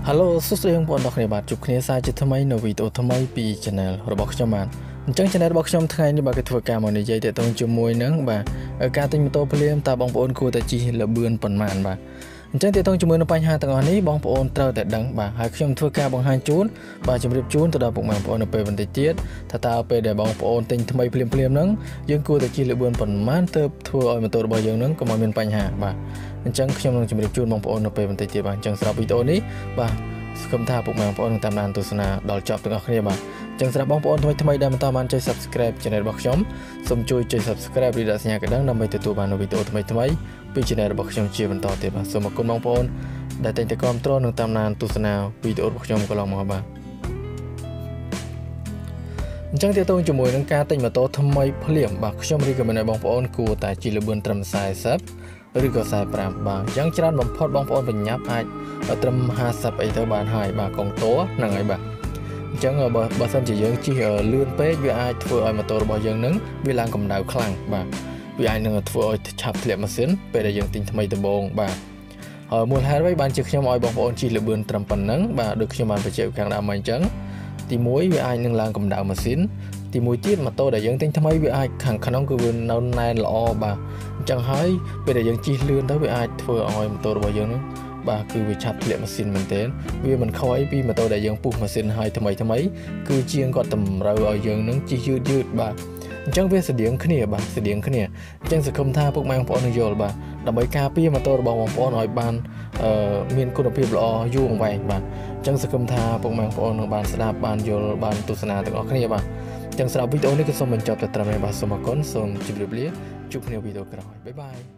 Hello សួស្តីបងប្អូនទាំងគ្នាបាទជួបគ្នាសារជាថ្មីនៅវីដេអូថ្មីពី Channel របស់ខ្ញុំបាទអញ្ចឹង Channel របស់ខ្ញុំថ្ងៃនេះបាទគេធ្វើការមកនិយាយទាក់ទងជាមួយនឹងបាទការទិញម៉ូតូភ្លាមតើបងប្អូនគួរតែជិះលបឿនប៉ុន្មានបាទអញ្ចឹងទាក់ទងជាមួយនឹងបញ្ហាទាំងអស់នេះបងប្អូនត្រូវតែដឹងបាទហើយខ្ញុំធ្វើការបង្ហាញជូនបាទជម្រាបជូនទៅដល់ពុកម៉ែបងប្អូននៅពេលបន្តិចទៀតថាតើពេលដែលបងប្អូនទិញថ្មីភ្លាមហ្នឹងយើងគួរតែជិះលបឿនប៉ុន្មានទើបធ្វើឲ្យម៉ូតូរបស់យើងហ្នឹងកុំឲ្យមានបញ្ហាបាទអញ្ចឹងខ្ញុំនឹងជម្រាបជូនបងប្អូននៅពេលបន្តិចទៀតបាទអញ្ចឹងសម្រាប់វីដេអូនេះបាទសង្ឃឹមថាពុកម៉ែបងប្អូននឹងតាមដានទស្សនាដល់ចប់ទាំងអស់គ្នាបាទអញ្ចឹងសម្រាប់បងប្អូនថ្មីដែលមិនបានចុច Subscribe Channel របស់ខ្ញុំសូមជួយចុច Subscribe ឬដាក់សញ្ញាកណ្ដឹងដើម្បីទទួលបាននូវវីដេអូថ្មីពី Channel របស់ខ្ញុំជាបន្តទៀតបាទសូមអរគុណបងប្អូនដែលតែងតែគាំទ្រនិងតាមដានទស្សនាវីដេអូរបស់ខ្ញុំកន្លងមកបាទអញ្ចឹងទាក់ទងជាមួយនឹងការទិញម៉ូតូថ្មីភ្លាមបាទខ្ញុំ recommend ឲ្យបងប្អូនគួរតែជិះលបឿនត្រឹម40ឬក៏45បាទអញ្ចឹងច្រើនបំផុតបងប្អូនបញ្ញាប់អាចត្រឹម50អីទៅបានហើយបាទកងតហ្នឹងហើយបាទអញ្ចឹងបើសិនជាយើងជិះលឿនពេកវាអាចធ្វើឲ្យម៉ូតូរបស់យើងនឹងវាឡើងកម្ដៅខ្លាំងបាទវាអាចនឹងធ្វើឲ្យឆាប់ធ្លាក់ម៉ាស៊ីនពេលដែលយើងទិញថ្មីដំបូងបាទហើយមូលហេតុអ្វីបានជាខ្ញុំឲ្យបងប្អូនជិះលបឿនត្រឹមប៉ុណ្ណឹងបាទដូចខ្ញុំបានបញ្ជាក់ខាងដើមមកអញ្ចឹងទី1វាអាចនឹងឡើងកម្ដៅម៉ាស៊ីនទី1ទៀតម៉ូតូដែលយើងទិញថ្មីវាអាចខាងក្នុងគឺវានៅណែនល្អបាទអញ្ចឹងហើយពេលដែលយើងជិះលឿនទៅវាអាចធ្វើឲ្យម៉ូតូរបស់យើងនឹងបាទគឺវាឆាប់ធ្លាក់ម៉ាស៊ីនមែនទែនវាមិនខុសអីពីម៉ូតូដែលយើងពុះម៉ាស៊ីនឲ្យថ្មីគឺជាងគាត់តម្រូវឲ្យយើងនឹងជិះយឺតបាទអញ្ចឹងវាស្តៀងគ្នាបាទស្តៀងគ្នាអញ្ចឹងសង្ឃឹមថាពុកម៉ែបងប្អូននឹងយល់បាទដើម្បីការពារម៉ូតូរបស់បងប្អូនឲ្យបានមានគុណភាពល្អយូរអង្វែងបាទអញ្ចឹងសង្ឃឹមថាពុកម៉ែបងប្អូននឹងបានស្ដាប់បានយល់បានទស្សនាទាំងអស់គ្នាបាទអញ្ចឹងសម្រាប់វីដេអូនេះក៏សូមបញ្ចប់តែត្រឹមនេះបាទសូមអរគុណសូមជម្រាបលាជួបគ្នាវីដេអូក្រោយបាយបាយ